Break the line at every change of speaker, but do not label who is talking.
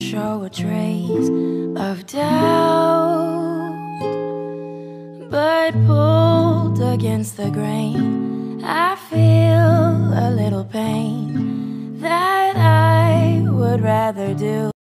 show a trace of doubt, but pulled against the grain, I feel a little pain that I would rather do